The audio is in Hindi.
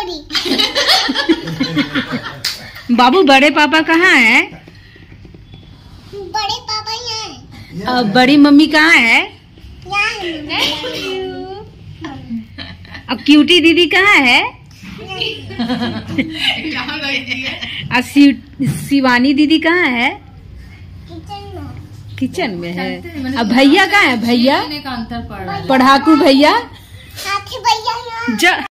बाबू बड़े पापा कहाँ है? बड़े पापा यहाँ हैं। अब बड़ी मम्मी कहाँ है? अब क्यूटी दीदी कहाँ है? अब शिवानी दीदी कहाँ है? किचन में है। अब भैया कहाँ है? भैया पढ़ाकू भैया।